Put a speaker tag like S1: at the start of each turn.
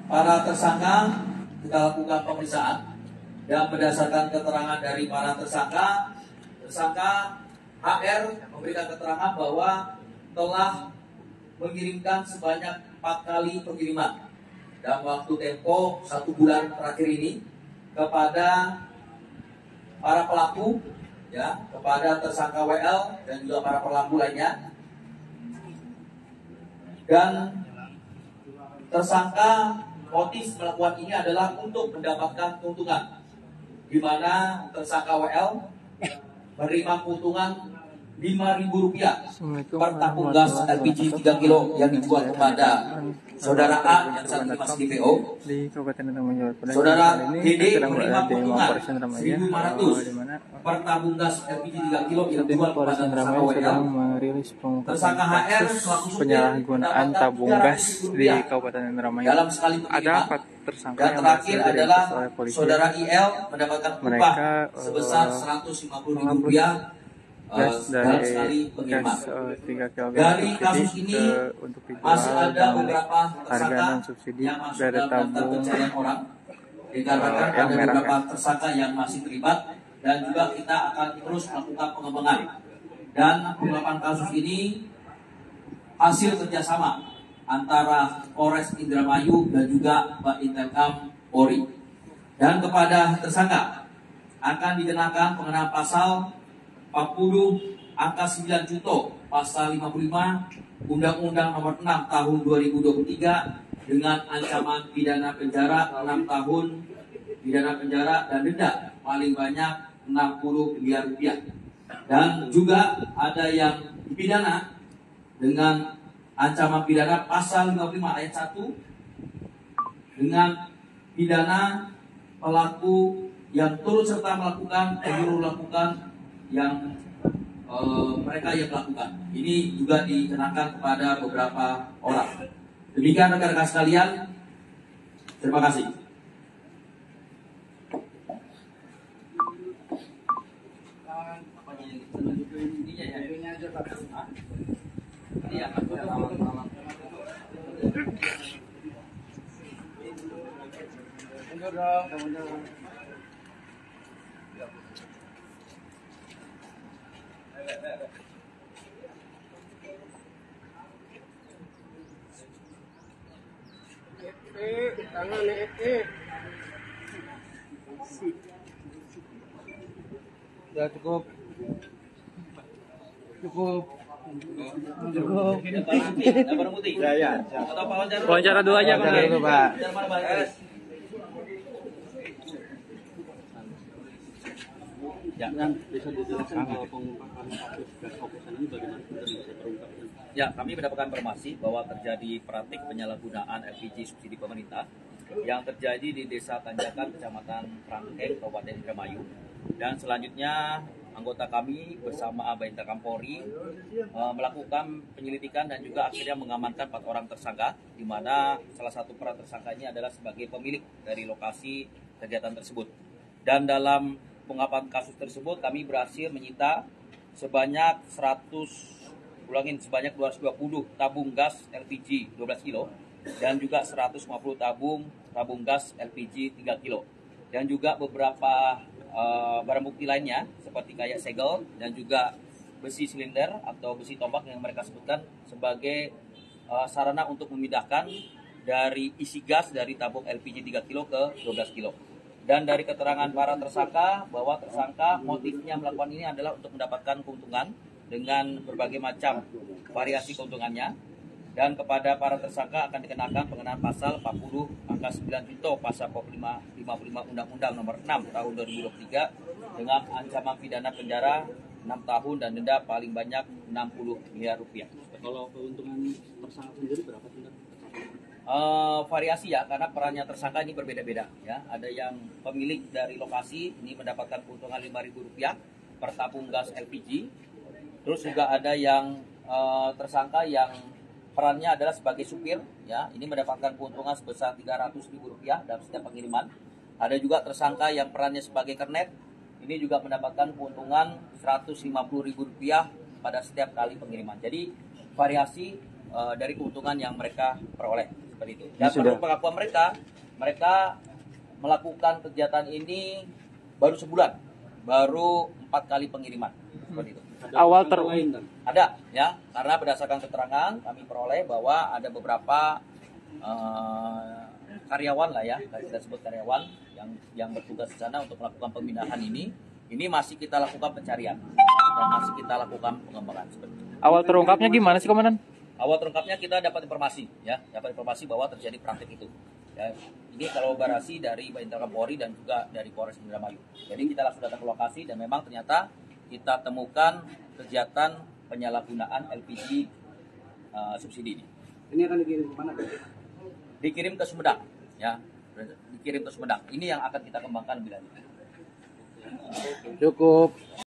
S1: para tersangka kita lakukan pemeriksaan dan berdasarkan keterangan dari para tersangka HR memberikan keterangan bahwa telah mengirimkan sebanyak 4 kali pengiriman dalam waktu tempo 1 bulan terakhir ini kepada para pelaku, ya, kepada tersangka WL dan juga para pelaku lainnya. Dan tersangka motif melakukan ini adalah untuk mendapatkan keuntungan, di mana tersangka WL menerima keuntungan Rp5.000 per tabung gas LPG 3 kilo yang dijual kepada Saudara A yang saat ini masih di PO. Saudara DD menerima keuntungan Rp1.500 per tabung gas LPG 3 kilo yang dijual kepada tersangka WL. Tersangka HR selaku
S2: penyalahgunaan tabung gas di Kabupaten Indramayu.
S1: Dalam sekali pengiriman.
S2: Tersangka
S1: dan terakhir adalah Saudara IL mendapatkan upah sebesar Rp150.000 dalam sekali pengiriman. Dari kasus ini masih ada beberapa tersangka yang masuk dalam daftar pencarian orang, dikarenakan ada beberapa tersangka yang masih terlibat, dan juga kita akan terus melakukan pengembangan. Dan pengungkapan kasus ini hasil kerjasama antara Polres Indramayu dan juga Intelkam Polri. Dan kepada tersangka akan dikenakan pengenaan pasal 40 angka 9 Junto pasal 55 Undang-Undang Nomor 6 Tahun 2023 dengan ancaman pidana penjara 6 tahun pidana penjara dan denda paling banyak Rp60 miliar. Dan juga ada yang dipidana dengan ancaman pidana pasal 55 ayat 1 dengan pidana pelaku yang turut serta melakukan, menyuruh melakukan yang mereka yang melakukan. Ini juga dikenakan kepada beberapa orang. Demikian rekan-rekan sekalian. Terima kasih.
S2: Ya cukup.
S1: Barang putih.
S2: Ya.
S1: Atau
S2: Wawancara dulu aja, Pak.
S3: Ya, kan bisa dijelaskan kalau pengungkapan kasus gas oplosan ini bagaimana bisa terungkapkan?
S1: Ya, kami mendapatkan informasi bahwa terjadi praktik penyalahgunaan LPG subsidi pemerintah yang terjadi di Desa Tanjakan, Kecamatan Rangkeng, Kabupaten Indramayu. Dan selanjutnya anggota kami bersama Intelkam Polri melakukan penyelidikan dan juga akhirnya mengamankan 4 orang tersangka, di mana salah satu peran tersangka ini adalah sebagai pemilik dari lokasi kegiatan tersebut. Dan dalam pengungkapan kasus tersebut kami berhasil menyita sebanyak 220 tabung gas LPG 12 kilo dan juga 150 tabung gas LPG 3 kilo. Dan juga beberapa barang bukti lainnya seperti kayak segel dan juga besi silinder atau besi tombak yang mereka sebutkan sebagai sarana untuk memindahkan dari isi gas dari tabung LPG 3 kilo ke 12 kilo. Dan dari keterangan para tersangka bahwa tersangka motifnya melakukan ini adalah untuk mendapatkan keuntungan dengan berbagai macam variasi keuntungannya. Dan kepada para tersangka akan dikenakan pengenaan pasal 40 angka 9 Junto pasal 55 Undang-Undang Nomor 6 Tahun 2023 dengan ancaman pidana penjara 6 tahun dan denda paling banyak Rp60 miliar.
S3: Kalau keuntungan tersangka sendiri berapa sih?
S1: Variasi ya, karena perannya tersangka ini berbeda-beda ya. Ada yang pemilik dari lokasi ini mendapatkan keuntungan Rp5.000 per tabung gas LPG. Terus juga ada yang tersangka yang perannya adalah sebagai supir ya. Ini mendapatkan keuntungan sebesar Rp300.000 dalam setiap pengiriman. Ada juga tersangka yang perannya sebagai kernet. Ini juga mendapatkan keuntungan Rp150.000 pada setiap kali pengiriman. Jadi variasi dari keuntungan yang mereka peroleh. seperti itu. Dan menurut pengakuan mereka melakukan kegiatan ini baru sebulan, baru 4 kali pengiriman seperti itu. Ada ya, karena berdasarkan keterangan kami peroleh bahwa ada beberapa karyawan lah ya, kita sebut karyawan yang bertugas di sana untuk melakukan pemindahan ini masih kita lakukan pencarian dan masih kita lakukan pengembangan seperti itu.
S2: Awal terungkapnya gimana sih, Komandan?
S1: Awal terungkapnya kita dapat informasi bahwa terjadi praktik itu. Ya, ini kolaborasi dari Baintel Kapolri dan juga dari Polres Indramayu. Jadi kita langsung datang ke lokasi dan memang ternyata kita temukan kegiatan penyalahgunaan LPG subsidi ini.
S3: Ini akan dikirim ke mana?
S1: Dikirim ke Sumedang, ya. Dikirim ke Sumedang. Ini yang akan kita kembangkan lebih lanjut.
S3: Cukup.